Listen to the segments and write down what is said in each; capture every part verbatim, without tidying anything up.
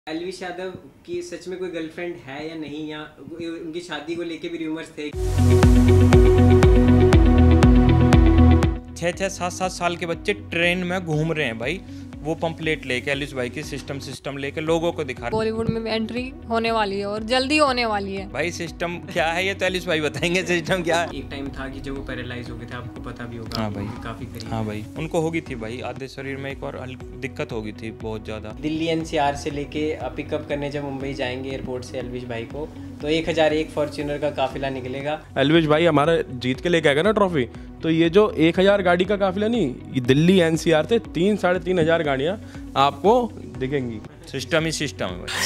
एल्विश यादव की सच में कोई गर्लफ्रेंड है या नहीं, या उनकी शादी को लेके भी रूमर्स थे। छः छः सात सात साल के बच्चे ट्रेन में घूम रहे हैं भाई, वो पंपलेट लेके एलिस भाई की सिस्टम सिस्टम लेके लोगों को दिखा रहे हैं। बॉलीवुड में एंट्री होने वाली है और जल्दी होने वाली है। भाई सिस्टम क्या है ये तो एलिस भाई बताएंगे सिस्टम क्या है। एक टाइम था कि जब वो पैरालाइज हो गए थे, आपको पता भी होगा। हाँ भाई, काफी करीब। हाँ भाई, उनको होगी थी भाई आधे शरीर में एक और दिक्कत होगी थी बहुत ज़्यादा। दिल्ली एनसीआर से लेके पिकअप करने जब मुंबई जाएंगे एयरपोर्ट से एल्विश भाई को, तो एक हज़ार एक फॉर्च्यूनर का काफिला निकलेगा। एल्विश भाई हमारा जीत के लेके आएगा ना ट्रॉफी, तो ये जो एक हज़ार गाड़ी का काफिला नहीं, ये दिल्ली एनसीआर से तीन साढ़े तीन हज़ार गाड़ियाँ आपको दिखेंगी। सिस्टम ही सिस्टम है भाई।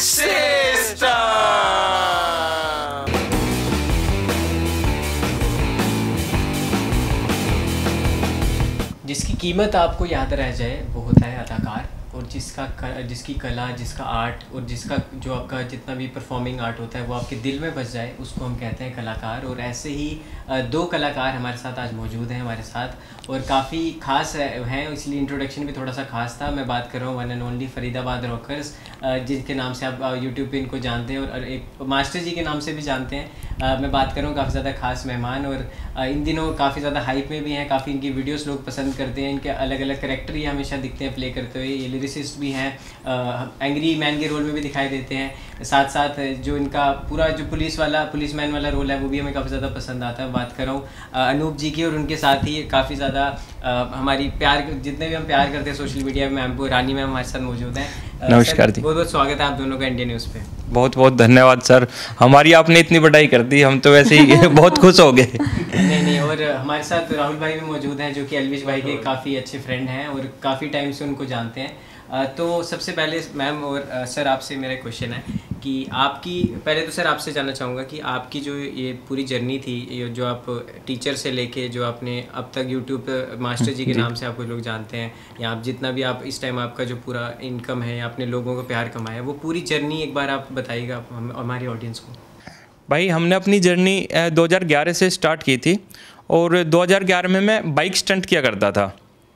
जिसकी कीमत आपको याद रह जाए वो होता है अदाकार, और जिसका जिसकी कला, जिसका आर्ट और जिसका जो आपका जितना भी परफॉर्मिंग आर्ट होता है वो आपके दिल में बस जाए, उसको हम कहते हैं कलाकार। और ऐसे ही दो कलाकार हमारे साथ आज मौजूद हैं हमारे साथ, और काफ़ी ख़ास हैं, इसलिए इंट्रोडक्शन भी थोड़ा सा ख़ास था। मैं बात कर रहा हूँ one and only Faridabad rockers, जिनके नाम से आप यूट्यूब पे इनको जानते हैं और एक मास्टर जी के नाम से भी जानते हैं। Uh, मैं बात कर रहा हूँ काफ़ी ज़्यादा खास मेहमान, और uh, इन दिनों काफ़ी ज़्यादा हाइप में भी हैं, काफ़ी इनकी वीडियोस लोग पसंद करते हैं। इनके अलग अलग करैक्टर ये हमेशा दिखते हैं प्ले करते हुए। ये लिरिसिस्ट भी हैं, एंग्री मैन के रोल में भी दिखाई देते हैं। साथ साथ जो इनका पूरा जो पुलिस वाला पुलिस मैन वाला रोल है वो भी हमें काफ़ी ज़्यादा पसंद आता है। बात कर रहा हूँ uh, अनूप जी की, और उनके साथ ही काफ़ी ज़्यादा uh, हमारी प्यार, जितने भी हम प्यार करते हैं सोशल मीडिया में, मैम रानी मैम हमारे साथ मौजूद हैं। नमस्कार जी, बहुत बहुत स्वागत है आप दोनों का इंडिया न्यूज़ पे। बहुत बहुत धन्यवाद सर, हमारी आपने इतनी बड़ाई कर दी, हम तो वैसे ही बहुत खुश हो गए। नहीं नहीं, और हमारे साथ राहुल भाई भी मौजूद हैं जो कि एल्विश भाई के काफ़ी अच्छे फ्रेंड हैं और काफ़ी टाइम से उनको जानते हैं। तो सबसे पहले मैम और सर आपसे मेरा क्वेश्चन है कि आपकी, पहले तो सर आपसे जानना चाहूँगा कि आपकी जो ये पूरी जर्नी थी, ये जो आप टीचर से लेके जो आपने अब तक यूट्यूब पर मास्टर जी के नाम से आपको लोग जानते हैं, या आप जितना भी आप इस टाइम आपका जो पूरा इनकम है, आपने लोगों को प्यार कमाया, वो पूरी जर्नी एक बार आप बताइएगा हम हमारी ऑडियंस को। भाई हमने अपनी जर्नी दो हज़ार ग्यारह से स्टार्ट की थी, और दो हज़ार ग्यारह में मैं बाइक स्टंट किया करता था।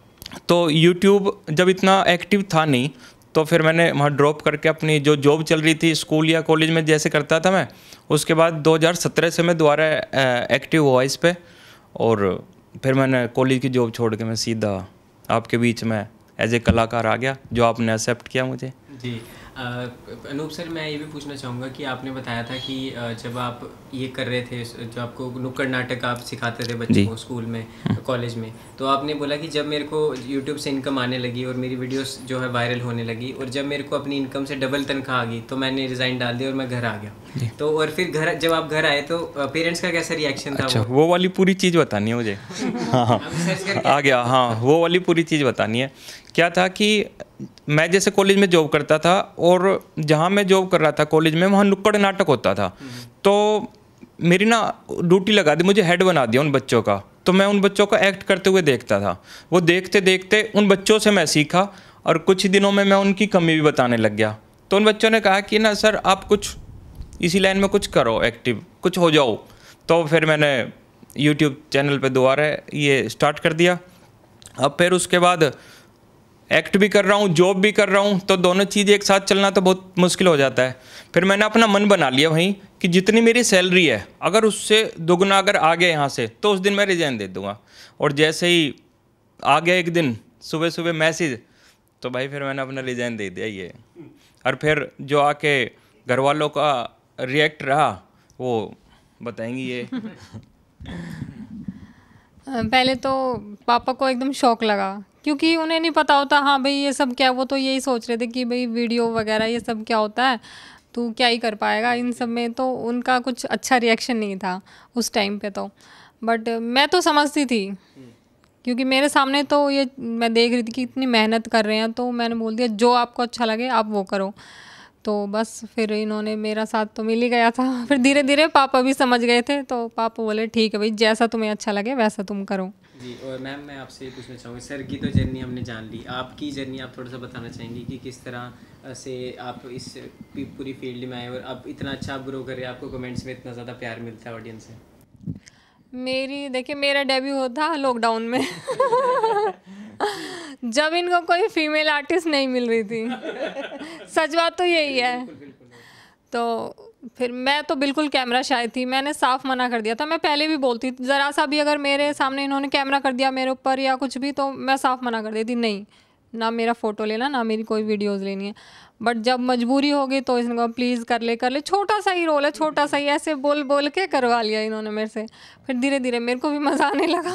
तो यूट्यूब जब इतना एक्टिव था नहीं, तो फिर मैंने वहाँ ड्रॉप करके अपनी जो जॉब चल रही थी स्कूल या कॉलेज में जैसे करता था मैं, उसके बाद दो हज़ार सत्रह से मैं दोबारा एक्टिव हुआ इस पे, और फिर मैंने कॉलेज की जॉब छोड़ के मैं सीधा आपके बीच में एज ए कलाकार आ गया, जो आपने एक्सेप्ट किया मुझे। जी अनूप सर, मैं ये भी पूछना चाहूँगा कि आपने बताया था कि जब आप ये कर रहे थे, जो आपको नुक्कड़ नाटक आप सिखाते थे बच्चों को स्कूल में, कॉलेज में, तो आपने बोला कि जब मेरे को यूट्यूब से इनकम आने लगी और मेरी वीडियोस जो है वायरल होने लगी, और जब मेरे को अपनी इनकम से डबल तनख्वाह आ गई, तो मैंने रिज़ाइन डाल दिया और मैं घर आ गया। तो और फिर घर जब आप घर आए तो पेरेंट्स का कैसा रिएक्शन था? अच्छा, वो वाली पूरी चीज़ बतानी है मुझे। हाँ आ गया, हाँ वो वाली पूरी चीज़ बतानी है। क्या था कि मैं जैसे कॉलेज में जॉब करता था, और जहाँ मैं जॉब कर रहा था कॉलेज में, वहाँ नुक्कड़ नाटक होता था। तो मेरी ना ड्यूटी लगा दी, मुझे हेड बना दिया उन बच्चों का। तो मैं उन बच्चों को एक्ट करते हुए देखता था, वो देखते देखते उन बच्चों से मैं सीखा, और कुछ दिनों में मैं उनकी कमी भी बताने लग गया। तो उन बच्चों ने कहा कि ना सर आप कुछ इसी लाइन में कुछ करो, एक्टिव कुछ हो जाओ। तो फिर मैंने यूट्यूब चैनल पर दोबारा ये स्टार्ट कर दिया। अब फिर उसके बाद एक्ट भी कर रहा हूँ, जॉब भी कर रहा हूँ, तो दोनों चीज़ें एक साथ चलना तो बहुत मुश्किल हो जाता है। फिर मैंने अपना मन बना लिया वहीं कि जितनी मेरी सैलरी है, अगर उससे दोगुना अगर आ गया यहाँ से, तो उस दिन मैं रिजाइन दे दूँगा। और जैसे ही आ गया एक दिन सुबह सुबह मैसेज, तो भाई फिर मैंने अपना रिजाइन दे दिया ये। और फिर जो आके घर वालों का रिएक्ट रहा वो बताएंगी ये। पहले तो पापा को एकदम शौक लगा, क्योंकि उन्हें नहीं पता होता हाँ भाई ये सब क्या। वो तो यही सोच रहे थे कि भाई वीडियो वगैरह ये सब क्या होता है, तू क्या ही कर पाएगा इन सब में। तो उनका कुछ अच्छा रिएक्शन नहीं था उस टाइम पे तो। बट मैं तो समझती थी, क्योंकि मेरे सामने तो ये मैं देख रही थी कि इतनी मेहनत कर रहे हैं, तो मैंने बोल दिया जो आपको अच्छा लगे आप वो करो। तो बस फिर इन्होंने मेरा साथ तो मिल ही गया था। फिर धीरे धीरे पापा भी समझ गए थे, तो पापा बोले ठीक है भाई, जैसा तुम्हें अच्छा लगे वैसा तुम करो। जी, और मैम मैं आपसे ये पूछना चाहूँगी, सर की तो जर्नी हमने जान ली, आपकी जर्नी आप थोड़ा सा बताना चाहेंगी कि किस तरह से आप इस पूरी फील्ड में आए और अब इतना अच्छा आप ग्रो कर रहे हैं, आपको कमेंट्स में इतना ज़्यादा प्यार मिलता है ऑडियंस से? मेरी देखिए, मेरा डेब्यू होता लॉकडाउन में जब इनको कोई फीमेल आर्टिस्ट नहीं मिल रही थी। सच बात तो यही है। तो फिर मैं तो बिल्कुल कैमरा शाय थी, मैंने साफ मना कर दिया था। मैं पहले भी बोलती, ज़रा सा भी अगर मेरे सामने इन्होंने कैमरा कर दिया मेरे ऊपर या कुछ भी, तो मैं साफ मना कर देती, नहीं ना मेरा फ़ोटो लेना, ना मेरी कोई वीडियोज़ लेनी है। बट जब मजबूरी हो गई तो इसने कहा प्लीज़ कर ले कर ले, छोटा सा ही रोल है, छोटा सा ही, ऐसे बोल बोल के करवा लिया इन्होंने मेरे से। फिर धीरे धीरे मेरे को भी मज़ा आने लगा।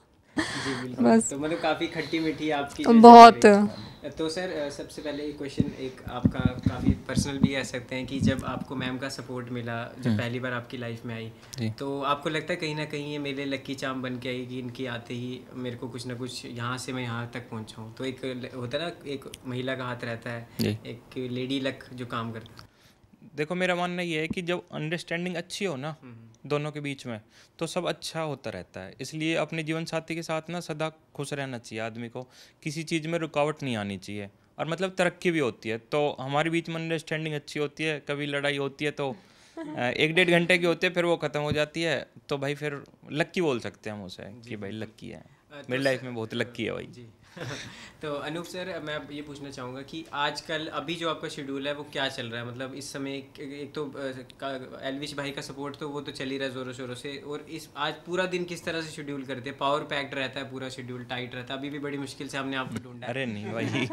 जी बिल्कुल। बस। तो मतलब काफ़ी खट्टी मीठी आपकी बहुत। तो सर सबसे पहले एक क्वेश्चन एक आपका काफ़ी पर्सनल भी कह सकते हैं कि जब आपको मैम का सपोर्ट मिला, जब पहली बार आपकी लाइफ में आई, तो आपको लगता है कहीं ना कहीं ये मेरे लक्की चाम बन के आई कि इनकी आते ही मेरे को कुछ ना कुछ यहाँ से मैं यहाँ तक पहुँचा हूँ? तो एक होता है ना, एक महिला का हाथ रहता है, एक लेडी लक जो काम करता है। देखो मेरा मानना ये है कि जब अंडरस्टैंडिंग अच्छी हो ना दोनों के बीच में, तो सब अच्छा होता रहता है। इसलिए अपने जीवन साथी के साथ ना सदा खुश रहना चाहिए आदमी को, किसी चीज़ में रुकावट नहीं आनी चाहिए, और मतलब तरक्की भी होती है। तो हमारे बीच में अंडरस्टैंडिंग अच्छी होती है, कभी लड़ाई होती है तो एक डेढ़ घंटे की होती है, फिर वो ख़त्म हो जाती है। तो भाई फिर लक्की बोल सकते हैं हम उसे कि भाई लक्की है, मेरी लाइफ में बहुत लक्की है भाई जी। तो अनूप सर, मैं ये पूछना चाहूँगा कि आजकल अभी जो आपका शेड्यूल है वो क्या चल रहा है? मतलब इस समय एक तो एलविश भाई का सपोर्ट तो वो तो चल ही रहा है ज़ोरों शोरों से, और इस आज पूरा दिन किस तरह से शेड्यूल करते हैं? पावर पैक्ड रहता है पूरा शेड्यूल, टाइट रहता है? अभी भी बड़ी मुश्किल से हमने आपको ढूंढा। अरे नहीं भाई,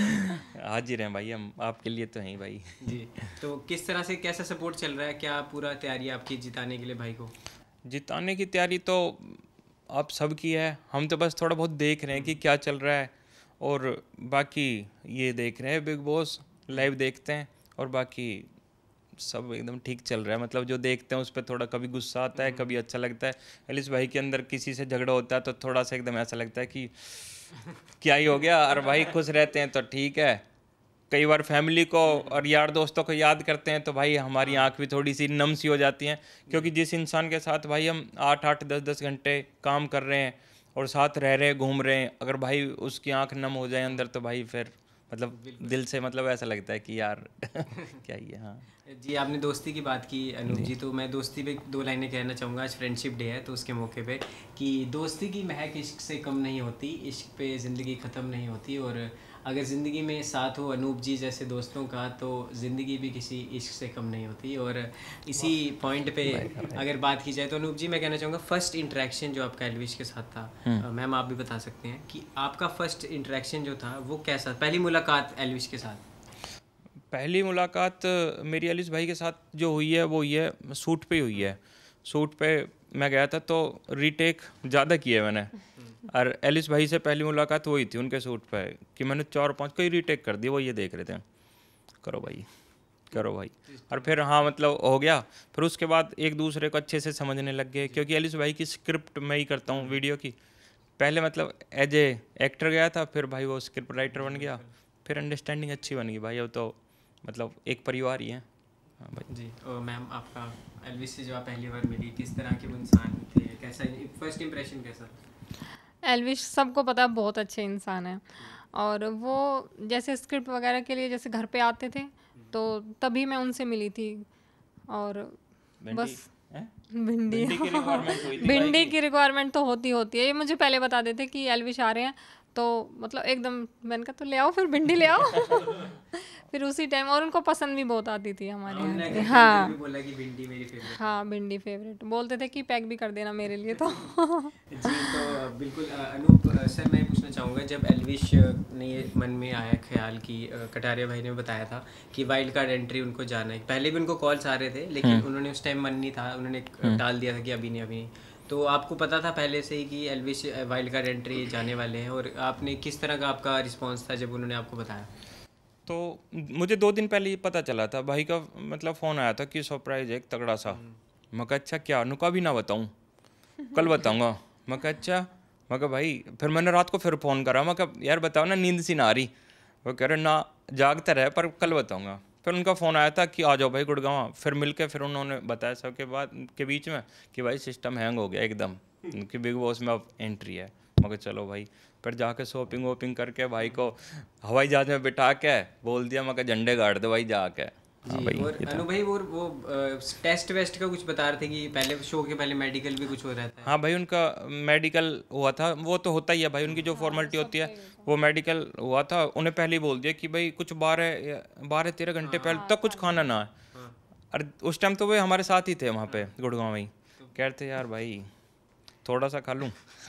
हाजिर हैं भाई हम, आपके लिए तो हैं भाई। जी, तो किस तरह से कैसा सपोर्ट चल रहा है? क्या पूरा तैयारी आपकी जिताने के लिए भाई को? जिताने की तैयारी तो आप सबकी है, हम तो बस थोड़ा बहुत देख रहे हैं कि क्या चल रहा है, और बाकी ये देख रहे हैं बिग बॉस लाइव देखते हैं, और बाकी सब एकदम ठीक चल रहा है। मतलब जो देखते हैं उस पर थोड़ा कभी गुस्सा आता है, कभी अच्छा लगता है। एलिस भाई के अंदर किसी से झगड़ा होता है तो थोड़ा सा एकदम ऐसा लगता है कि क्या ही हो गया, और भाई खुश रहते हैं तो ठीक है। कई बार फैमिली को और यार दोस्तों को याद करते हैं तो भाई हमारी आंख भी थोड़ी सी नम सी हो जाती हैं, क्योंकि जिस इंसान के साथ भाई हम आठ आठ दस दस घंटे काम कर रहे हैं और साथ रह रहे हैं, घूम रहे हैं, अगर भाई उसकी आंख नम हो जाए अंदर तो भाई फिर मतलब दिल से मतलब ऐसा लगता है कि यार क्या ही है। हाँ जी, आपने दोस्ती की बात की अनूप जी, तो मैं दोस्ती पे दो लाइनें कहना चाहूँगा। आज फ्रेंडशिप डे है तो उसके मौके पे कि दोस्ती की महक इश्क से कम नहीं होती, इश्क पे ज़िंदगी ख़त्म नहीं होती, और अगर ज़िंदगी में साथ हो अनूप जी जैसे दोस्तों का तो ज़िंदगी भी किसी इश्क से कम नहीं होती। और इसी पॉइंट पे अगर बात की जाए तो अनूप जी मैं कहना चाहूँगा फर्स्ट इंटरेक्शन जो आपका एलविश के साथ था, मैम आप भी बता सकते हैं कि आपका फर्स्ट इंटरेक्शन जो था वो कैसा, पहली मुलाकात एलविश के साथ? पहली मुलाकात मेरी एलिस भाई के साथ जो हुई है वो हुई है शूट पे हुई है। शूट पे मैं गया था तो रीटेक ज़्यादा किए मैंने, और एलिस भाई से पहली मुलाकात हुई थी उनके शूट पे कि मैंने चार पांच कई रीटेक कर दिए, वो ये देख रहे थे करो भाई करो भाई, और फिर हाँ मतलब हो गया। फिर उसके बाद एक दूसरे को अच्छे से समझने लग गए, क्योंकि एलिस भाई की स्क्रिप्ट मैं ही करता हूँ वीडियो की। पहले मतलब एज ए एक्टर गया था, फिर भाई वो स्क्रिप्ट राइटर बन गया, फिर अंडरस्टैंडिंग अच्छी बन गई भाई, अब तो मतलब एक परिवार ही है। हाँ भाई जी। और मैम आपका एलविश से जो आप पहली बार मिली किस तरह के वो इंसान थे, कैसा फर्स्ट इंप्रेशन कैसा? एलविश सबको पता है बहुत अच्छे इंसान है, और वो जैसे स्क्रिप्ट वगैरह के लिए जैसे घर पे आते थे तो तभी मैं उनसे मिली थी, और बस भिंडी भिंडी की रिक्वायरमेंट तो होती होती है। ये मुझे पहले बता देते कि एलविश आ रहे हैं तो मतलब एकदम मैंने कहा तो ले आओ फिर भिंडी ले आओ फिर उसी टाइम, और उनको पसंद भी बहुत आती थी हमारे यहाँ। हाँ भी बोला कि भिंडी मेरी फेवरेट। हाँ भिंडी फेवरेट बोलते थे कि पैक भी कर देना मेरे लिए तो जी। तो बिल्कुल अनूप सर मैं पूछना चाहूँगा, जब एलविश ने ये मन में आया ख्याल कि कटारिया भाई ने बताया था कि वाइल्ड कार्ड एंट्री उनको जाना है, पहले भी उनको कॉल्स आ रहे थे लेकिन उन्होंने उस टाइम मन नहीं था, उन्होंने टाल दिया था कि अभी नहीं अभी नहीं। तो आपको पता था पहले से ही कि एलविश वाइल्ड कार्ड एंट्री जाने वाले हैं, और आपने किस तरह का आपका रिस्पांस था जब उन्होंने आपको बताया? तो मुझे दो दिन पहले ये पता चला था, भाई का मतलब फ़ोन आया था कि सरप्राइज़ है एक तगड़ा सा। मैं कहा अच्छा क्या, नुका भी ना बताऊँ, कल बताऊँगा। मैं कहा अच्छा, मैं कहा भाई, फिर मैंने रात को फिर फ़ोन करा, मैं कहा यार बताओ ना, नींद सी ना आ रही। वो कह रहे ना जागता रहे पर कल बताऊँगा। फिर उनका फ़ोन आया था कि आ जाओ भाई गुड़गांव, फिर मिल के फिर उन्होंने बताया सबके बाद के बीच में कि भाई सिस्टम हैंग हो गया एकदम कि बिग बॉस में अब एंट्री है। मैं कहा चलो भाई, फिर जाके शॉपिंग वॉपिंग करके भाई को हवाई जहाज में बिठा के बोल दिया, मैं कहा झंडे गाड़ दो भाई जाके। हाँ भाई। और अनु भाई वो वो टेस्ट वेस्ट का कुछ बता रहे थे कि पहले शो के पहले मेडिकल भी कुछ हो रहा था? है। हाँ भाई, उनका मेडिकल हुआ था, वो तो होता ही है भाई, उनकी जो फॉर्मेलिटी होती है वो मेडिकल हुआ था। उन्हें पहले ही बोल दिया कि भाई कुछ बारह या बारह तेरह घंटे पहले तक कुछ खाना ना है। और उस टाइम तो वे हमारे साथ ही थे वहाँ पे गुड़गांव में ही। कहते यार भाई थोड़ा सा खा लूँ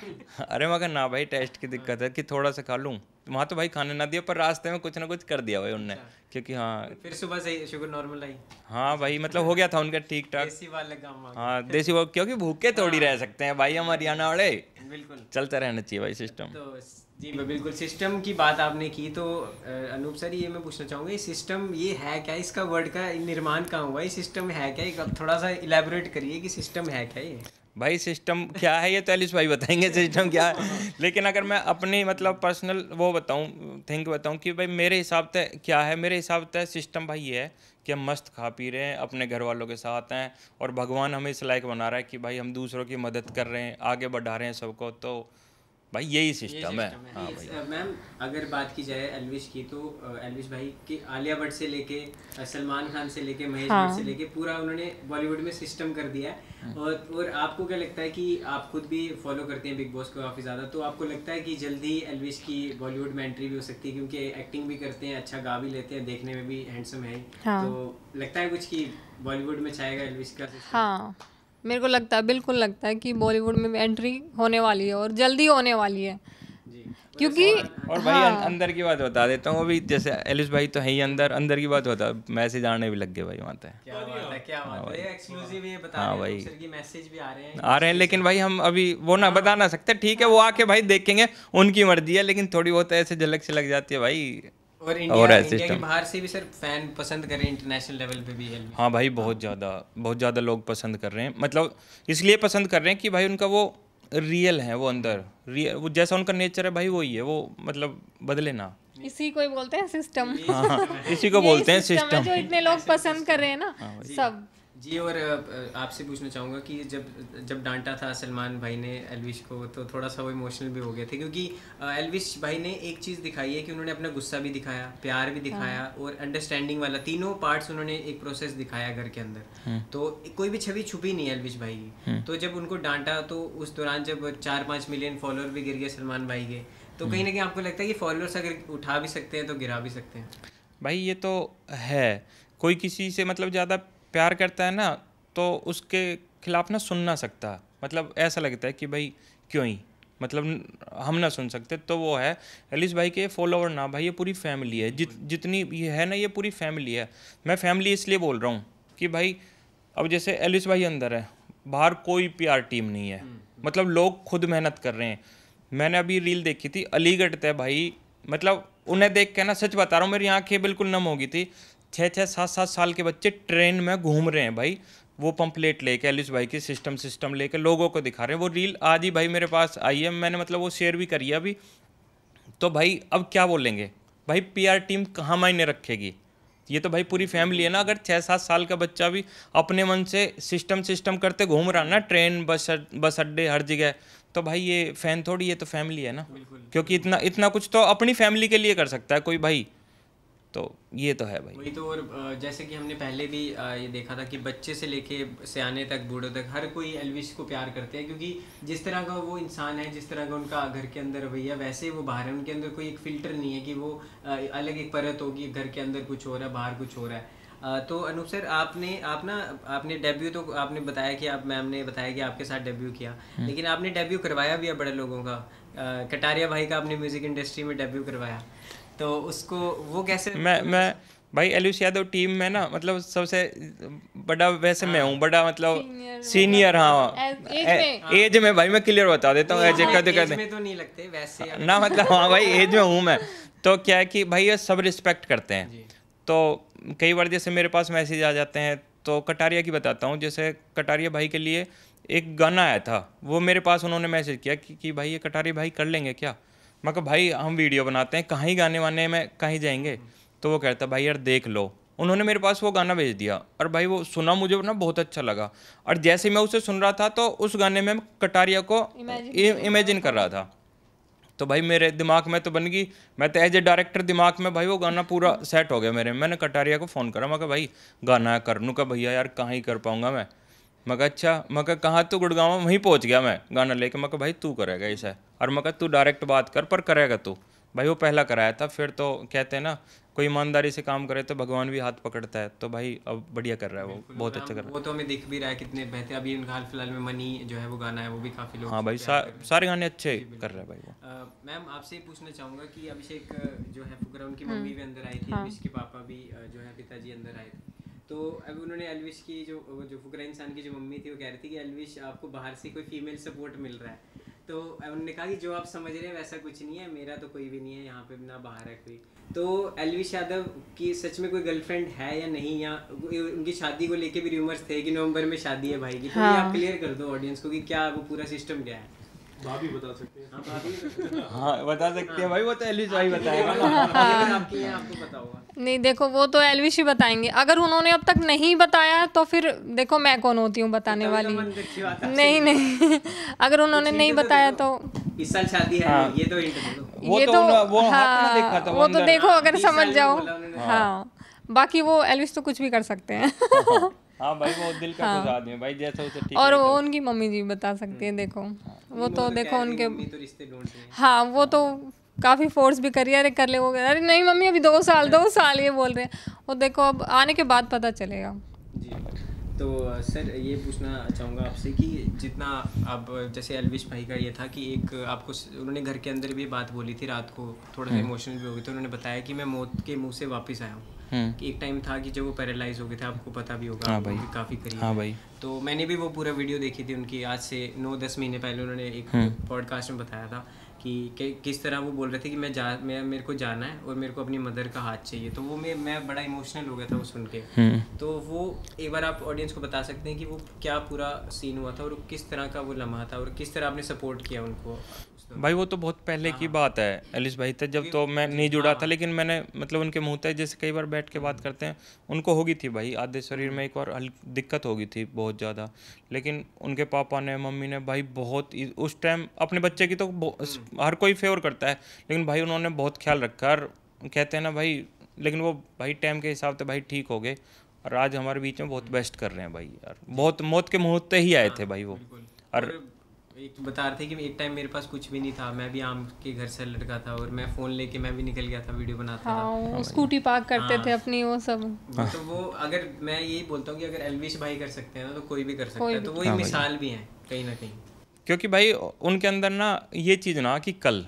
अरे मगर ना भाई, टेस्ट की दिक्कत है कि थोड़ा सा खा लूँ। वहाँ तो भाई खाने ना दिया, पर रास्ते में कुछ ना कुछ कर दिया भाई उनने, क्योंकि हाँ फिर सुबह से शुगर नॉर्मल आई। हाँ भाई, मतलब हो गया था उनका ठीक ठाक। देसी वाला काम आ हाँ देसी वो, क्योंकि भूखे थोड़ी रह सकते हैं भाई हम हरियाणा वाले, गया। बिल्कुल। चलता रहना चाहिए भाई सिस्टम। तो जी बिल्कुल, सिस्टम की बात आपने की तो अ, अनूप सर ये मैं पूछना चाहूँगा, ये सिस्टम ये है क्या, इसका वर्ड का निर्माण कहाँ हुआ, ये सिस्टम है क्या, एक आप थोड़ा सा इलेबोरेट करिए कि सिस्टम है क्या ये। भाई सिस्टम क्या है ये तो एलिस भाई बताएंगे सिस्टम क्या है, लेकिन अगर मैं अपनी मतलब पर्सनल वो बताऊं, थिंक बताऊं कि भाई मेरे हिसाब से क्या है, मेरे हिसाब से सिस्टम भाई ये है कि हम मस्त खा पी रहे हैं, अपने घर वालों के साथ हैं, और भगवान हमें इस लायक बना रहा है कि भाई हम दूसरों की मदद कर रहे हैं, आगे बढ़ा रहे हैं सबको, तो भाई यही सिस्टम है। हाँ भाई। अ, मैम अगर बात की जाए एल्विश की तो अ, एल्विश भाई की आलिया भट्ट से लेके अ, सलमान खान से लेके महेश हाँ। भट्ट से लेके पूरा उन्होंने बॉलीवुड में सिस्टम कर दिया है। और और आपको क्या लगता है कि आप खुद भी फॉलो करते हैं बिग बॉस को काफ़ी ज़्यादा, तो आपको लगता है कि जल्दी एल्विश की बॉलीवुड में एंट्री भी हो सकती है, क्योंकि एक्टिंग भी करते हैं, अच्छा गा भी लेते हैं, देखने में भी हैंडसम है। हाँ। तो लगता है कुछ कि बॉलीवुड में छाएगा एल्विश का system? हाँ, मेरे को लगता है, बिल्कुल लगता है कि बॉलीवुड में एंट्री होने वाली है और जल्दी होने वाली है, जी। क्योंकि और भाई अं- अंदर की बात बता देता हूँ, अभी जैसे एलिस भाई तो है ही अंदर, अंदर की बात बता, मैसेज आने भी लग गए भाई वहाँ पे। क्या बात है, क्या बात है, एक्सक्लूसिव ये बता हाँ रहे हैं भाई। अनूप सर की, मैसेज भी आ रहे हैं। आ रहे हैं, लेकिन भाई हम अभी वो ना बता ना सकते, ठीक है वो आके भाई देखेंगे, उनकी मर्जी है, लेकिन थोड़ी बहुत ऐसे झलक से लग जाती है भाई। और और इंडिया है इंडिया के system। बाहर से भी सर फैन पसंद कर रहे हैं, इंटरनेशनल लेवल पे भी एल्विश। हाँ भाई, बहुत ज़्यादा बहुत ज़्यादा लोग पसंद कर रहे हैं, मतलब इसलिए पसंद कर रहे हैं कि भाई उनका वो रियल है, वो अंदर रियल, वो जैसा उनका नेचर है भाई वही है वो, मतलब बदले ना। इसी को ही बोलते हैं सिस्टम। हाँ हाँ, इसी को बोलते हैं सिस्टम। जो इतने लोग पसंद कर रहे हैं ना सब। जी, और अ, आपसे पूछना चाहूँगा कि जब जब डांटा था सलमान भाई ने एल्विश को, तो थोड़ा सा वो इमोशनल भी हो गए थे, क्योंकि अ, एल्विश भाई ने एक चीज़ दिखाई है कि उन्होंने अपना गुस्सा भी दिखाया, प्यार भी दिखाया, और अंडरस्टैंडिंग वाला, तीनों पार्ट्स उन्होंने एक प्रोसेस दिखाया घर के अंदर। तो कोई भी छवि छुपी नहीं है एल्विश भाई की। तो जब उनको डांटा, तो उस दौरान जब चार पाँच मिलियन फॉलोअर भी गिर गए सलमान भाई के, तो कहीं ना कहीं आपको लगता है कि फॉलोअर्स अगर उठा भी सकते हैं तो गिरा भी सकते हैं? भाई ये तो है, कोई किसी से मतलब ज़्यादा प्यार करता है ना, तो उसके खिलाफ ना सुन ना सकता, मतलब ऐसा लगता है कि भाई क्यों ही, मतलब हम ना सुन सकते, तो वो है एलिस भाई के फॉलोवर ना भाई, ये पूरी फैमिली है, जित जितनी ये है ना, ये पूरी फैमिली है। मैं फैमिली इसलिए बोल रहा हूँ कि भाई अब जैसे एलिस भाई अंदर है, बाहर कोई पीआर टीम नहीं है, मतलब लोग खुद मेहनत कर रहे हैं। मैंने अभी रील देखी थी, अलीगढ़ थे भाई, मतलब उन्हें देख के ना सच बता रहा हूँ मेरी आंखें बिल्कुल नम हो गई थी। छः छः सात सात साल के बच्चे ट्रेन में घूम रहे हैं भाई, वो पंपलेट लेके एलिस भाई की सिस्टम सिस्टम लेके लोगों को दिखा रहे हैं। वो रील आज ही भाई मेरे पास आई है, मैंने मतलब वो शेयर भी करी है अभी। तो भाई अब क्या बोलेंगे भाई, पीआर टीम कहाँ मायने रखेगी, ये तो भाई पूरी फैमिली है ना। अगर छः सात साल का बच्चा भी अपने मन से सिस्टम सिस्टम करते घूम रहा ना, ट्रेन बस बस अड्डे हर जगह, तो भाई ये फैन थोड़ी, ये तो फैमिली है ना, क्योंकि इतना इतना कुछ तो अपनी फैमिली के लिए कर सकता है कोई भाई, तो ये तो है भाई। वही तो, और अ, जैसे कि हमने पहले भी अ, ये देखा था कि बच्चे से लेके सियाने तक, बूढ़ों तक, हर कोई एल्विश को प्यार करते हैं, क्योंकि जिस तरह का वो इंसान है, जिस तरह का उनका घर के अंदर रवैया, वैसे वो बाहर है। उनके अंदर कोई एक फिल्टर नहीं है कि वो अ, अलग एक परत होगी, घर के अंदर कुछ हो रहा है, बाहर कुछ हो रहा है। अ, तो अनूप सर, आपने आप ना आपने डेब्यू तो आपने बताया कि आप, मैम ने बताया कि आपके साथ डेब्यू किया, लेकिन आपने डेब्यू करवाया भी है बड़े लोगों का। अ, कटारिया भाई का आपने म्यूजिक इंडस्ट्री में डेब्यू करवाया, तो उसको वो कैसे? मैं मैं भाई एलिस यादव टीम में ना, मतलब सबसे बड़ा वैसे मैं हूँ, बड़ा मतलब सीनियर। हाँ, एज में भाई मैं क्लियर बता देता हूँ, एज एज में तो नहीं लगते वैसे ना, मतलब हाँ भाई एज में हूँ मैं। तो क्या है कि भाई ये सब रिस्पेक्ट करते हैं, तो कई बार जैसे मेरे पास मैसेज आ जाते हैं, तो कटारिया की बताता हूँ। जैसे कटारिया भाई के लिए एक गाना आया था, वो मेरे पास उन्होंने मैसेज किया कि, कि भाई ये कटारिया भाई कर लेंगे क्या। मैं कहा भाई हम वीडियो बनाते हैं, कहीं गाने वाने में कहीं जाएंगे। तो वो कहता भाई यार देख लो। उन्होंने मेरे पास वो गाना भेज दिया, और भाई वो सुना, मुझे ना बहुत अच्छा लगा। और जैसे मैं उसे सुन रहा था, तो उस गाने में कटारिया को इमेजिन कर रहा था, तो भाई मेरे दिमाग में तो बन गई, मैं तो एज ए डायरेक्टर दिमाग में भाई वो गाना पूरा सेट हो गया मेरे। मैंने कटारिया को फ़ोन करा, मैं कहा भाई गाना कर लूँ, का भैया यार कहाँ ही कर पाऊँगा मैं। मैं कहा अच्छा, मैं कहा कहाँ तू? गुड़गांव में। वहीं पहुंच गया मैं गाना लेके। मैं कहा भाई तू करेगा ऐसा, और मैं कहा तू डायरेक्ट बात कर, पर करेगा तू। भाई वो पहला कराया था। फिर तो कहते हैं ना, कोई ईमानदारी से काम करे तो भगवान भी हाथ पकड़ता है। तो भाई अब बढ़िया कर रहा है वो, बहुत अच्छा कर रहा है। वो तो हमें दिख भी रहा है कितने बेहतर। अभी उनका हाल फिलहाल में मनी जो है वो गाना है, वो भी काफ़ी लोग। हाँ भाई, सा, सारे गाने अच्छे कर रहा है भाई वो। अ, मैम आपसे ये पूछना चाहूँगा कि अभिषेक अ, जो है फुकरा, उनकी मम्मी भी अंदर आई थी, एल्विश के पापा भी अ, जो है पिताजी अंदर आए थे। तो अब उन्होंने एल्विश की जो वो जो फुकरा इंसान की जो मम्मी थी, वो कह रही थी कि एल्विश आपको बाहर से कोई फीमेल सपोर्ट मिल रहा है। तो उन्होंने कहा कि जो आप समझ रहे हैं वैसा कुछ नहीं है, मेरा तो कोई भी नहीं है यहाँ पे, ना बाहर है कोई। तो एल्विश यादव की सच में कोई गर्लफ्रेंड है या नहीं, या उनकी शादी को लेके भी रूमर्स थे कि नवंबर में शादी है भाई की। तो हाँ। ये आप क्लियर कर दो ऑडियंस को कि क्या वो पूरा सिस्टम क्या है। भाभी बता सकते हैं। हाँ भाभी हाँ बता सकते हैं भाई, वो तो एल्विश भाई बताएगा। आपकी है, आपको पता होगा। नहीं देखो, वो तो एल्विश ही बताएंगे। अगर उन्होंने अब तक नहीं बताया है तो फिर देखो मैं कौन होती हूँ बताने वाली। नहीं नहीं अगर उन्होंने नहीं बताया तो इस साल शादी है, ये तो हिंट दे दो। वो ये तो तो उन्होंने- वो हाथ में हाँ, देखा था वो वो तो अंदर। देखो अगर बीस समझ साल में जाओ। बोला उन्होंने। हाँ, बाकी वो एल्विश तो कुछ भी कर सकते हैं। हाँ भाई, वो दिल का खुश आदमी है भाई, जैसा उसे ठीक और लगता वो है। उनकी मम्मी जी बता सकती है। देखो वो तो देखो कह रही उनके, मम्मी तो रिश्ते ढूंढ रही है। हाँ वो तो काफ़ी फोर्स भी करिए, अरे कर ले वो, अरे नहीं मम्मी अभी दो साल दो साल ये बोल रहे हैं। वो देखो अब आने के बाद पता चलेगा। जी। तो सर ये पूछना चाहूँगा आपसे कि जितना अब जैसे एल्विश भाई का ये था कि एक आपको उन्होंने घर के अंदर भी बात बोली थी, रात को थोड़ा सा इमोशनल भी हो गए थे। उन्होंने बताया कि मैं मौत के मुंह से वापस आया हूँ, कि एक टाइम था कि जब वो पैरालाइज हो गए थे, आपको पता भी होगा। हाँ भाई, काफ़ी करीब। हाँ भाई। तो मैंने भी वो पूरा वीडियो देखी थी उनकी, आज से नौ दस महीने पहले उन्होंने एक पॉडकास्ट में बताया था कि किस तरह वो बोल रहे थे कि मैं जा मैं मेरे को जाना है और मेरे को अपनी मदर का हाथ चाहिए। तो वो मैं मैं बड़ा इमोशनल हो गया था वो सुन के। तो वो एक बार आप ऑडियंस को बता सकते हैं कि वो क्या पूरा सीन हुआ था और किस तरह का वो लम्हा था और किस तरह आपने सपोर्ट किया उनको? भाई वो तो बहुत पहले की बात है एलिस भाई थे जब, तो मैं नहीं जुड़ा था, लेकिन मैंने मतलब उनके मुँह तक जैसे कई बार बैठ के बात करते हैं, उनको होगी थी भाई आधे शरीर में एक और दिक्कत होगी थी बहुत ज़्यादा। लेकिन उनके पापा ने, मम्मी ने भाई बहुत उस टाइम अपने बच्चे की तो हर कोई फेवर करता है, लेकिन भाई उन्होंने बहुत ख्याल रखा। और कहते हैं ना भाई, लेकिन वो भाई टाइम के हिसाब से भाई ठीक हो गए और आज हमारे बीच में बहुत बेस्ट कर रहे हैं भाई यार। बहुत मौत के मुँह पे ही आए थे भाई वो। और एक बता रहे थे कि एक टाइम मेरे पास कुछ भी नहीं था, मैं भी आम के घर से लड़का था और मैं फ़ोन लेके मैं भी निकल गया था, वीडियो बनाता था। हाँ, स्कूटी पार्क करते थे अपनी, वो सब। तो वो अगर मैं यही बोलता हूँ कि अगर एल्विश भाई कर सकते हैं ना तो कोई भी कर सकता है। तो वो एक मिसाल भी है कहीं ना कहीं, क्योंकि भाई उनके अंदर ना ये चीज़ ना कि कल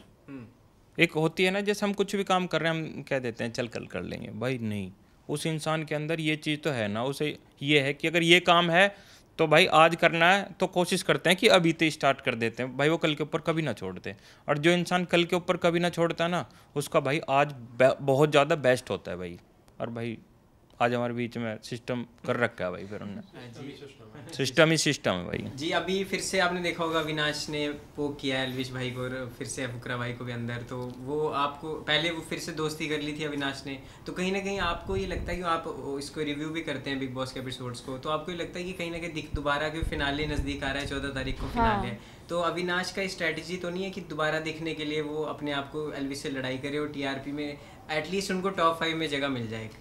एक होती है ना, जैसे हम कुछ भी काम कर रहे हैं हम कह देते हैं चल कल कर लेंगे, भाई नहीं, उस इंसान के अंदर ये चीज़ तो है ना, उसे ये है कि अगर ये काम है तो भाई आज करना है तो कोशिश करते हैं कि अभी तो स्टार्ट कर देते हैं भाई, वो कल के ऊपर कभी ना छोड़ते। और जो इंसान कल के ऊपर कभी ना छोड़ता ना, उसका भाई आज बहुत ज़्यादा बेस्ट होता है भाई। और भाई आज हमारे बीच में सिस्टम कर रखा है भाई, फिर उन्होंने सिस्टम ही सिस्टम है भाई जी। अभी फिर से आपने देखा होगा अविनाश ने पोक किया एल्विश भाई को और फिर से फुकरा भाई को भी अंदर। तो वो आपको पहले वो फिर से दोस्ती कर ली थी अविनाश ने, तो कहीं ना कहीं आपको ये लगता है कि आप इसको रिव्यू भी करते हैं बिग बॉस के एपिसोड्स को, तो आपको ये लगता है कि कहीं ना कहीं दोबारा के फिनाले नज़दीक आ रहा है, चौदह तारीख को फिनाले है, तो अविनाश का स्ट्रेटजी तो नहीं है कि दोबारा देखने के लिए वो अपने आप को एल्विश से लड़ाई करे और टीआरपी में एटलीस्ट उनको टॉप फाइव में जगह मिल जाएगी?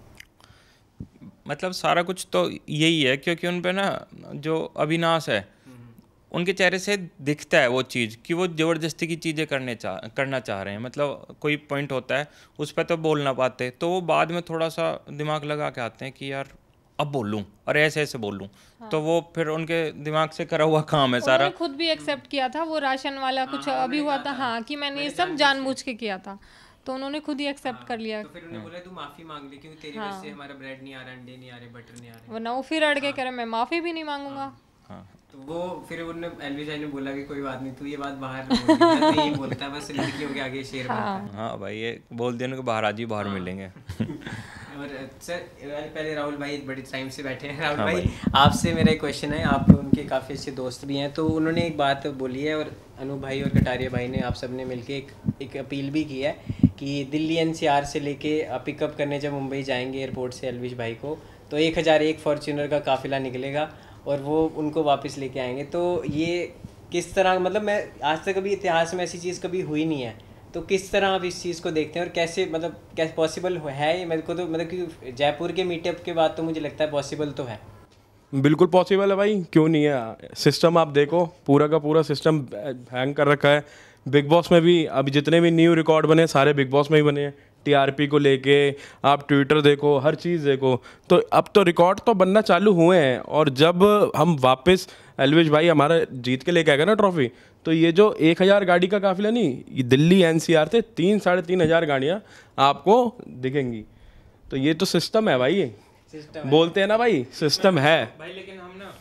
मतलब सारा कुछ तो यही है, क्योंकि उन पे ना जो अविनाश है उनके चेहरे से दिखता है वो चीज़ कि वो ज़बरदस्ती की चीज़ें करने चाह करना चाह रहे हैं। मतलब कोई पॉइंट होता है उस पर तो बोल ना पाते, तो वो बाद में थोड़ा सा दिमाग लगा के आते हैं कि यार अब बोलूं और ऐसे ऐसे बोलूं। हाँ। तो वो फिर उनके दिमाग से करा हुआ काम है सारा। खुद भी एक्सेप्ट किया था वो राशन वाला कुछ अभी हुआ था, हाँ, कि मैंने ये सब जानबूझ के किया था, तो उन्होंने खुद ही एक्सेप्ट हाँ, कर लिया। तो फिर उन्होंने बोला तू माफी मांग ले क्योंकि तेरी वजह से हमारा ब्रेड नहीं आ रहा, अंडे नहीं आ रहे, बटर नहीं आ रहे, वरना वो फिर अड़ के कह रहे मैं माफी भी नहीं मांगूंगा। हाँ। तो वो फिर उन्होंने एल्विश भाई ने बोला कि कोई बात नहीं, तू ये बात बाहर बोल दिया, तो यही बोलता है बस, लड़कियों के आगे शेर बनता है। हाँ भाई, ये बोल देने के बाहर आज ही बाहर मिलेंगे। और सर पहले राहुल भाई बड़ी टाइम से बैठे हैं। राहुल हाँ भाई, भाई आपसे मेरा एक क्वेश्चन है, आप उनके काफ़ी अच्छे दोस्त भी हैं, तो उन्होंने एक बात बोली है और अनूप भाई और कटारिया भाई ने आप सब ने मिलके एक एक अपील भी की है कि दिल्ली एनसीआर से लेके पिकअप करने जब मुंबई जाएंगे एयरपोर्ट से एल्विश भाई को, तो एक हज़ार एक फॉर्च्यूनर का काफ़िला निकलेगा और वो उनको वापस लेके आएंगे। तो ये किस तरह, मतलब मैं आज तक कभी इतिहास में ऐसी चीज़ कभी हुई नहीं है, तो किस तरह आप इस चीज़ को देखते हैं और कैसे, मतलब कैसे पॉसिबल है? मेरे को तो मतलब कि जयपुर के मीटअप के बाद तो मुझे लगता है पॉसिबल तो है। बिल्कुल पॉसिबल है भाई, क्यों नहीं है। सिस्टम आप देखो, पूरा का पूरा सिस्टम हैंग कर रखा है। बिग बॉस में भी अभी जितने भी न्यू रिकॉर्ड बने सारे बिग बॉस में ही बने हैं। टीआरपी को लेके आप ट्विटर देखो, हर चीज़ देखो, तो अब तो रिकॉर्ड तो बनना चालू हुए हैं। और जब हम वापस एलविश भाई हमारा जीत के लेके आएगा ना ट्रॉफी, तो ये जो एक हज़ार गाड़ी का काफिला नहीं, ये दिल्ली एनसीआर से तीन साढ़े तीन हज़ार गाड़ियाँ आपको दिखेंगी। तो ये तो सिस्टम है भाई, ये बोलते हैं ना भाई, सिस्टम है भाई। लेकिन हम ना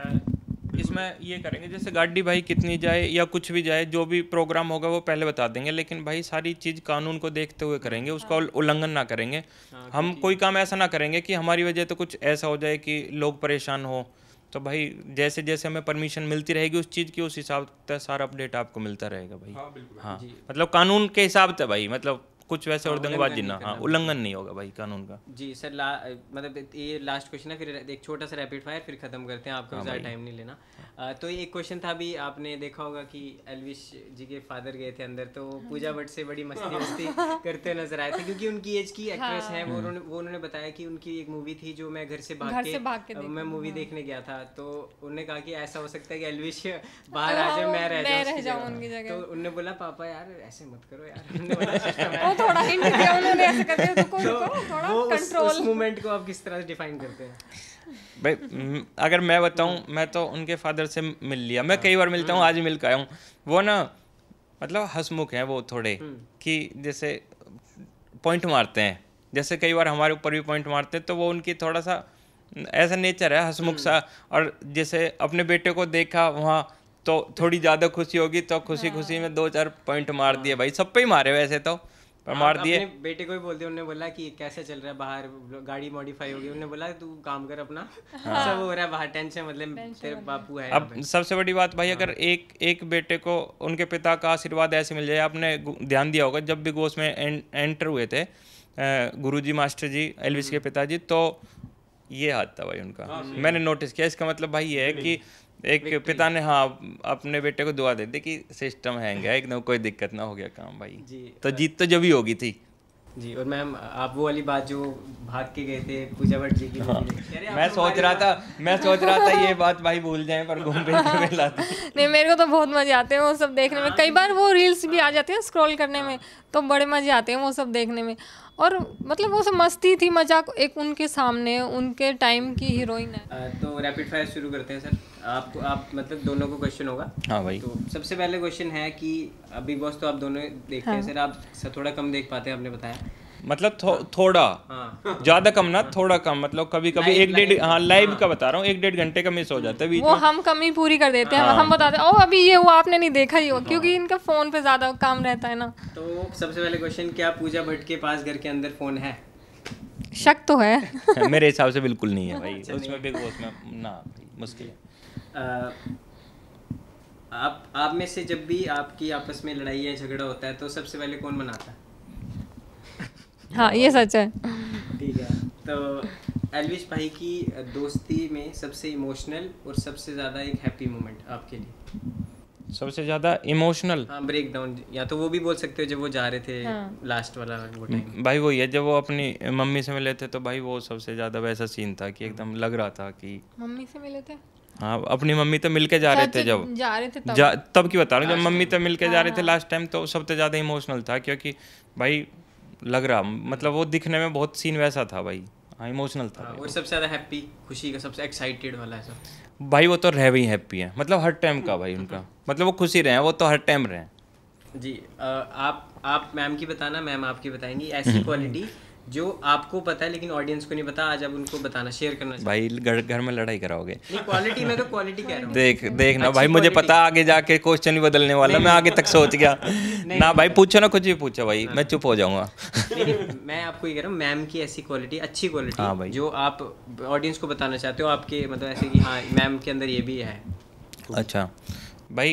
इसमें ये करेंगे, जैसे गाड़ी भाई कितनी जाए या कुछ भी जाए, जो भी प्रोग्राम होगा वो पहले बता देंगे, लेकिन भाई सारी चीज़ कानून को देखते हुए करेंगे, उसका उल्लंघन ना करेंगे। हम कोई काम ऐसा ना करेंगे कि हमारी वजह तो कुछ ऐसा हो जाए कि लोग परेशान हो। तो भाई जैसे जैसे हमें परमिशन मिलती रहेगी उस चीज़ की, उस हिसाब से सारा अपडेट आपको मिलता रहेगा भाई। हाँ, हाँ मतलब कानून के हिसाब से भाई, मतलब कुछ वैसे और दंगबाजी ना, हाँ उल्लंघन नहीं होगा भाई कानून का। जी सर, ला मतलब ये लास्ट क्वेश्चन है, फिर एक छोटा सा रैपिड फायर फिर खत्म करते हैं, आपका ज़्यादा टाइम नहीं लेना। आ, तो एक क्वेश्चन था, अभी आपने देखा होगा कि एलविश जी के फादर गए थे अंदर, तो पूजा भट्ट से बड़ी मस्ती मस्ती करते नजर आए थे, क्योंकि उनकी एज की एक्ट्रेस हैं वो। उन्होंने वो उन्होंने बताया कि उनकी एक मूवी थी जो मैं घर से भाग के, भाग के मैं मूवी देखने गया था, तो उन्होंने कहा कि ऐसा हो सकता है कि एलविश बाहर आ जाए, मैं रह जाऊँ उनकी जगह। तो उन्होंने बोला पापा यार ऐसे मत करो यार, थोड़ा हिंट दिया उन्होंने, ऐसे करके तो थोड़ा कंट्रोल। उस मोमेंट को आप किस तरह से डिफाइन करते हैं? भाई अगर मैं बताऊं, मैं तो उनके फादर से मिल लिया, मैं कई बार मिलता हूं, आज ही मिल के आया हूं। वो ना मतलब हंसमुख हैं वो थोड़े, कि जैसे पॉइंट मारते हैं, जैसे कई बार हमारे ऊपर भी पॉइंट मारते हैं, तो वो उनकी थोड़ा सा ऐसा नेचर है हंसमुख सा। और जैसे अपने बेटे को देखा वहाँ तो थोड़ी ज़्यादा खुशी होगी, तो खुशी खुशी में दो चार पॉइंट मार दिए भाई, सब पे ही मारे वैसे तो, पर मार दिए। अपने बेटे को ही बोलते, उन्होंने बोला कि कैसे चल रहा है बाहर, गाड़ी मॉडिफाई होगी, उन्होंने बोला तू काम कर अपना, हाँ। सब हो रहा है बाहर, टेंशन मतलब तेरे बापू है। अब सबसे बड़ी बात भाई, अगर एक एक बेटे को उनके पिता का आशीर्वाद ऐसे मिल जाए, आपने ध्यान दिया होगा जब बिग बॉस में एंटर हुए थे गुरुजी मास्टर जी, एलविश के पिताजी, तो ये हाथ था भाई उनका, मैंने नोटिस किया। इसका मतलब भाई ये है कि एक पिता ने हाँ अपने बेटे को दुआ दे दी कि सिस्टम हैंग है एकदम, कोई दिक्कत ना हो गया काम भाई जी। तो जीत तो जब ही होगी थी जी। और मैम आप वो वाली बात जो भाग के गए थे पूजा भट्ट जी की, हाँ। मैं सोच रहा था मैं सोच रहा था ये बात भाई भूल जाएं, पर घूम फिर के मिला था। नहीं, मेरे को तो बहुत मजे आते हैं वो सब देखने में। कई बार वो रील्स भी आ जाती है स्क्रॉल करने में, तो बड़े मजे आते हैं वो सब देखने में। और मतलब वो सब मस्ती थी, मजाक एक उनके सामने, उनके टाइम की हीरोइन है। तो रैपिड फायर शुरू करते हैं सर। आपको आप मतलब दोनों को क्वेश्चन होगा। हाँ भाई। तो सबसे पहले क्वेश्चन है कि बिग बॉस तो आप दोनों देखते हैं सर, आप थोड़ा कम देख पाते हैं आपने बताया, मतलब थो, थोड़ा हाँ। ज्यादा कम ना, थोड़ा कम, मतलब कभी कभी एक डेढ़, हाँ लाइव का बता रहा हूँ, एक डेढ़ घंटे का मिस हो जाता है बीच वो में। हम कमी पूरी कर देते हैं, हाँ। हम बताते हैं ओ अभी ये हुआ, आपने नहीं देखा ही हो, क्योंकि इनका फोन पे ज्यादा काम रहता है ना। तो सबसे पहले क्वेश्चन, क्या पूजा भट्ट के पास घर के अंदर फोन है? शक तो है। मेरे हिसाब से बिल्कुल नहीं है भाई, उसमें बिग बॉस में ना मुश्किल है। आप आप में से जब भी आपकी आपस में लड़ाई या झगड़ा होता है तो सबसे पहले कौन मनाता है? हाँ ये सच है। ठीक है। तो एलविश भाई की दोस्ती में सबसे इमोशनल और सबसे ज़्यादा एक हैप्पी मोमेंट आपके लिए? सबसे ज़्यादा इमोशनल, हाँ ब्रेक डाउन, या तो वो भी बोल सकते हो जब वो जा रहे थे, हाँ। लास्ट वाला वो टाइम भाई वही है जब वो अपनी मम्मी से मिले थे, तो भाई वो सबसे ज़्यादा वैसा सीन था कि एकदम लग रहा था कि मम्मी से मिले थे। हाँ अपनी मम्मी तो मिलके जा रहे थे, जब जा रहे थे तब, जा, तब की बता रहा हूँ, जब मम्मी तो मिलके जा रहे थे लास्ट टाइम, तो सबसे ज़्यादा इमोशनल था, क्योंकि भाई लग रहा, मतलब वो दिखने में बहुत सीन वैसा था भाई, हाँ इमोशनल था। और सबसे ज़्यादा हैप्पी, खुशी का सबसे एक्साइटेड वाला है सब भाई, वो तो रह भी हैप्पी है, मतलब हर टाइम का भाई उनका, मतलब वो खुशी रहे, वो तो हर टाइम रहे जी। आप आप मैम की बताना, मैम आपकी बताएंगी ऐसी क्वालिटी जो आपको पता है लेकिन ऑडियंस को नहीं पता, आज आप उनको बताना, शेयर करना भाई। घर घर में लड़ाई कराओगे? नहीं, क्वालिटी में तो क्वालिटी कह रहा हूँ। देख देखना भाई, मुझे पता आगे जाके क्वेश्चन ही बदलने वाला, मैं आगे तक सोच गया ना भाई, पूछो ना कुछ भी पूछो भाई, मैं चुप हो जाऊंगा। मैं आपको ये कह रहा हूँ, मैम की ऐसी क्वालिटी, अच्छी क्वालिटी जो आप ऑडियंस को बताना चाहते हो, आपके मतलब ऐसे कि हाँ मैम के अंदर ये भी है। अच्छा भाई,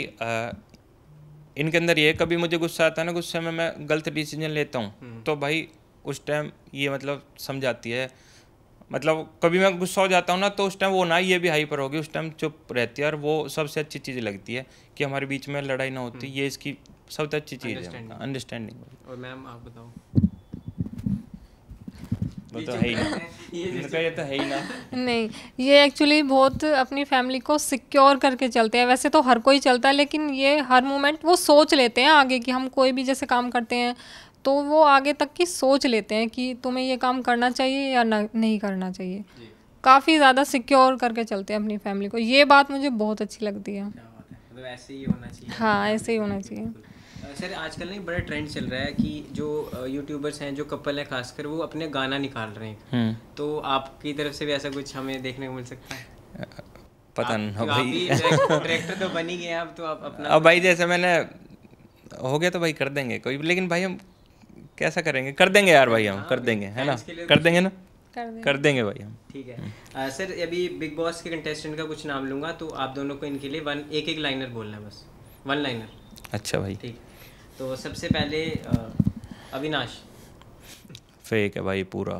इनके अंदर ये, कभी मुझे गुस्सा आता है ना, गुस्से में मैं गलत डिसीजन लेता हूँ, तो भाई उस टाइम ये मतलब समझाती है, मतलब कभी मैं गुस्सा हो जाता हूँ ना, तो उस टाइम वो ना ये भी हाइपर होगी, उस टाइम चुप रहती है, और वो सबसे अच्छी चीज़ लगती है कि हमारे बीच में लड़ाई ना होती, ये इसकी सबसे अच्छी चीज़ है, अंडरस्टैंडिंग। और मैम आप बताओ? वो तो है ही ना, उनका ये तो है ही ना। नहीं, ये एक्चुअली बहुत अपनी फैमिली को सिक्योर करके चलते हैं। वैसे तो हर कोई चलता है, लेकिन ये हर मोमेंट वो सोच लेते हैं आगे कि हम कोई भी जैसे काम करते हैं तो वो आगे तक की सोच लेते हैं कि तुम्हें ये काम करना चाहिए या ना, नहीं करना चाहिए। काफ़ी ज़्यादा सिक्योर करके चलते हैं अपनी फैमिली को। ये बात मुझे बहुत अच्छी लगती है। मतलब ऐसे ही होना चाहिए। हाँ, ऐसे ही होना चाहिए। सर आजकल ना एक बड़ा ट्रेंड चल रहा है कि जो यूट्यूबर्स हैं, जो कपल हैं खासकर, वो अपने गाना निकाल रहे हैं। तो आपकी तरफ से भी ऐसा कुछ हमें देखने को मिल सकता है? पता नहीं आप भाई, भी डायरेक्टर तो बन ही गए आप, तो आप अपना अब भाई जैसे मैंने हो गया तो भाई कर देंगे कोई, लेकिन भाई हम कैसा करेंगे, कर देंगे यार भाई, हम कर देंगे, है ना, कर देंगे ना, कर देंगे। कर देंगे भाई हम। ठीक है। आ, सर अभी बिग बॉस के कंटेस्टेंट का कुछ नाम लूंगा, तो आप दोनों को इनके लिए वन एक एक लाइनर बोलना है, बस वन लाइनर। अच्छा भाई, ठीक। तो सबसे पहले आ, अविनाश। फेक है भाई पूरा।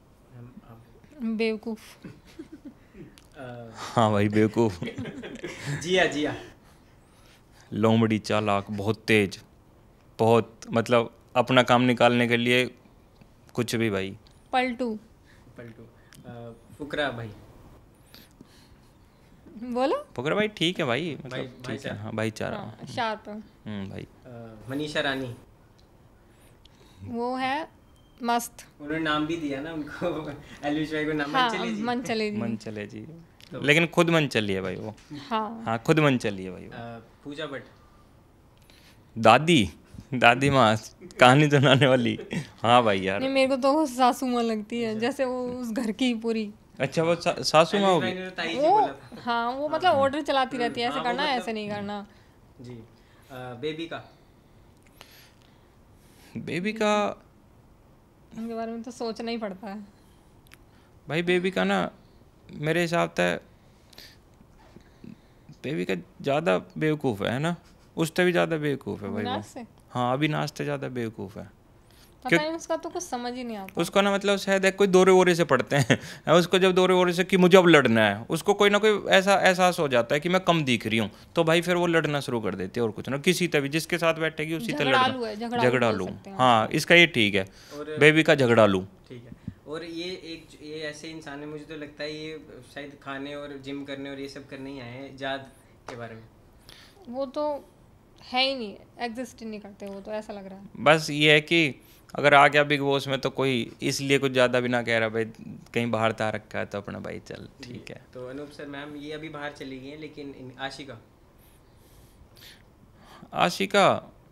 बेवकूफ़। हाँ भाई बेवकूफ। जिया जिया। लोमड़ी, चालाक, बहुत तेज, बहुत मतलब अपना काम निकालने के लिए कुछ भी भाई। पलटू। पलटू। आ, फुकरा भाई। बोलो। फुकरा भाई ठीक है भाई, मतलब भाई- ठीक है, भाईचारा। हाँ भाईचारा। हाँ, शार्प। हम्म भाई। आ, मनीषा रानी। वो है मस्त। उन्होंने नाम भी दिया ना उनको, एलविश भाई को नाम हाँ, चले जी। मन चले जी। मन चले जी, लेकिन खुद मन चली है भाई वो। हाँ। हाँ खुद मन चली है भाई वो। आ, पूजा भट्ट। दादी, दादी माँ कहानी सुनाने वाली। हाँ भाई यार। नहीं, मेरे को तो वो सासू माँ लगती है, जैसे वो उस घर की पूरी। अच्छा वो सा, सासू माँ होगी। एलविश भाई ने तो ताई जी वो बोला था। हाँ, वो मतलब ऑर्डर चलाती रहती है, ऐसे हाँ, वो करना है, मतलब- ऐसे नहीं करना। जी। आ, बेबी का। बेबी का उनके बारे में तो सोचना ही पड़ता है। भाई, बेबी का ना मेरे हिसाब से बेबी का ज़्यादा बेवकूफ़ है ना, उससे भी ज़्यादा बेवकूफ़ है भाई वो। अविनाश से हाँ अविनाश से ज़्यादा बेवकूफ़ है। पता नहीं, उसका तो कुछ समझ ही नहीं आता। उसको ना मतलब शायद एक कोई दौरे वोरे से पढ़ते हैं, उसको जब दौरे वोरे से कि मुझे अब लड़ना है, उसको कोई ना कोई ऐसा एहसास हो जाता है कि मैं कम दिख रही हूँ, तो भाई फिर वो लड़ना शुरू कर देती है, और कुछ ना किसी तभी जिसके साथ बैठेगी उसी तरह झगड़ालू है, लड़ना। झगड़ालू बोल झगड़ालू, सकते हैं हाँ इसका ये ठीक है, और- बेबी का झगड़ालू। ठीक है। और ये एक ये ऐसे इंसान है, मुझे तो लगता है ये शायद खाने और जिम करने और ये सब करने ही आए हैं। जाद के बारे में वो तो है ही नहीं, एग्जिस्ट ही नहीं करते वो तो, ऐसा लग रहा है। बस ये है कि अगर आ गया बिग बॉस में तो कोई इसलिए कुछ ज़्यादा भी ना कह रहा भाई कहीं बाहर था रखा है तो अपना भाई चल ठीक है। तो अनूप सर मैम ये अभी बाहर चली गई हैं, लेकिन इन- आशिका। आशिका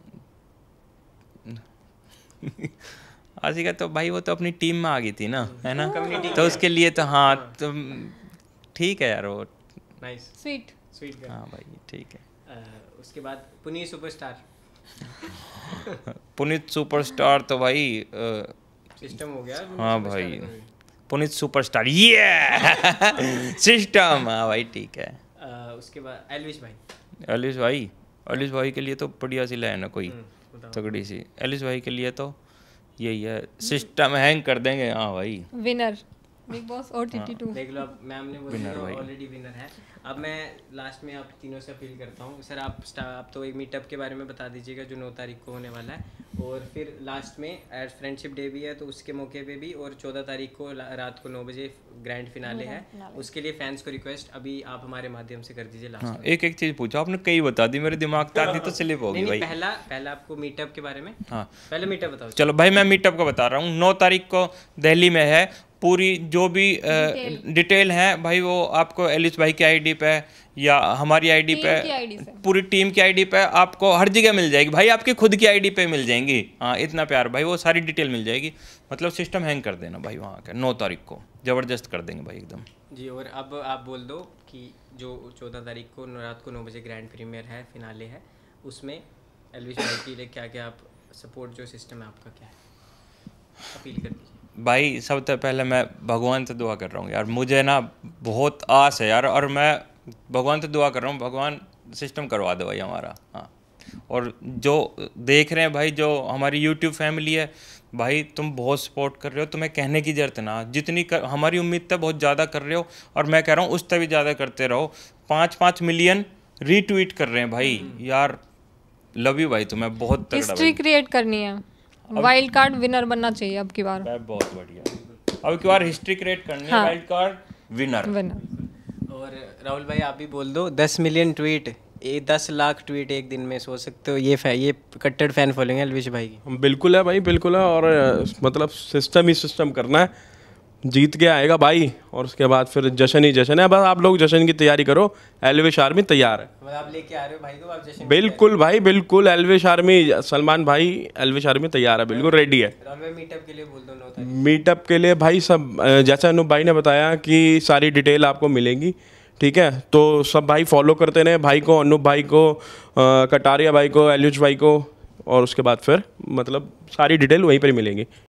आशिका तो भाई वो तो अपनी टीम में आ गई थी ना, है ना, तो उसके लिए तो हाँ तो ठीक है यार वो। नाइस। स्वीट। स्वीट हाँ भाई ठीक है। उसके बाद पुनीत सुपरस्टार। पुनीत सुपरस्टार तो भाई अ, सिस्टम हो गया। हाँ भाई पुनीत सुपरस्टार ये सिस्टम, हाँ भाई ठीक है। अ, उसके बाद एलविश भाई। एलिस भाई, एलिस भाई के लिए तो बढ़िया सी लाइन है कोई बताओ। तगड़ी सी। एलिस भाई के लिए तो यही है, सिस्टम हैंग कर देंगे। हाँ भाई winner Bigg Boss O T T two. देख लो, अब मैम ने बोल Winner दिया भाई। ऑलरेडी विनर है। अब मैं लास्ट में आप तीनों से अपील करता हूँ सर, आप स्टा- आप तो एक मीटअप के बारे में बता दीजिएगा जो नौ तारीख को होने वाला है, और फिर लास्ट में एज फ्रेंडशिप डे भी है तो उसके मौके पे भी, और चौदह तारीख को ला- रात को नौ बजे ग्रैंड फिनाले है, उसके लिए फैंस को रिक्वेस्ट अभी आप हमारे माध्यम से कर दीजिए लास्ट हाँ में। एक एक चीज़ पूछा आपने, कई बता दी, मेरे दिमाग से आधी तो स्लिप हो नहीं गई नहीं, भाई। पहला पहला आपको मीटअप के बारे में। हाँ पहले मीटअप बताओ। चलो भाई मैं मीटअप का बता रहा हूँ। नौ तारीख को दिल्ली में है, पूरी जो भी डिटेल है भाई वो आपको एलिस भाई की आईडी पे या हमारी आईडी टीम पे, की आईडी से। पूरी टीम की आईडी पे आपको हर जगह मिल जाएगी भाई, आपकी खुद की आईडी पे मिल जाएंगी। हाँ इतना प्यार भाई, वो सारी डिटेल मिल जाएगी, मतलब सिस्टम हैंग कर देना भाई वहाँ का। नौ तारीख को ज़बरदस्त कर देंगे भाई एकदम जी। और अब आप बोल दो कि जो चौदह तारीख को रात को नौ बजे ग्रैंड प्रीमियर है, फिनाले है, उसमें एलविश भाई के लिए क्या क्या आप सपोर्ट जो सिस्टम है आपका क्या है, अपील कर दीजिए। भाई। सबसे पहले मैं भगवान से दुआ कर रहा हूँ यार, मुझे ना बहुत आस है यार, और मैं भगवान से दुआ कर रहा हूँ, भगवान सिस्टम करवा दो भाई हमारा। हाँ और जो देख रहे हैं भाई, जो हमारी यूट्यूब फैमिली है भाई, तुम बहुत सपोर्ट कर रहे हो, तुम्हें कहने की जरूरत ना, जितनी कर, हमारी उम्मीद तक बहुत ज़्यादा कर रहे हो, और मैं कह रहा हूँ उससे भी ज़्यादा करते रहो। पाँच पाँच मिलियन रीट्वीट कर रहे हैं भाई यार, लव यू भाई, तुम्हें बहुत तगड़ा हिस्ट्री भाई। क्रिएट करनी है, वाइल्ड कार्ड विनर बनना चाहिए अब की बार। बहुत बढ़िया। अब की बार हिस्ट्री क्रिएट करनी है, वाइल्ड कार्ड विनर। विनर। और राहुल भाई आप भी बोल दो, दस मिलियन ट्वीट, ये दस लाख ट्वीट एक दिन में, सोच सकते हो ये फै, ये कट्टर फैन फॉलोइंग है एल्विश भाई की। बिल्कुल है भाई, बिल्कुल है। और अ, मतलब सिस्टम ही सिस्टम करना है, जीत के आएगा भाई, और उसके बाद फिर जश्न ही जश्न है। बस आप लोग जश्न की तैयारी करो, एल्विश आर्मी तैयार है। मतलब आप लेके आ रहे हो भाई को, आप जश्न बिल्कुल भाई, बिल्कुल एल्विश आर्मी, सलमान भाई एल्विश आर्मी तैयार है, बिल्कुल रेडी है। राहुल भाई मीटअप के लिए बोल दो, नौ तारीख। मीटअप के लिए भाई सब अ, जैसा अनूप भाई ने बताया कि सारी डिटेल आपको मिलेंगी, ठीक है। तो सब भाई फॉलो करते रहे भाई को, अनूप भाई को, अ, कटारिया भाई को, एल्विश भाई को, और उसके बाद फिर मतलब सारी डिटेल वहीं पर मिलेंगी।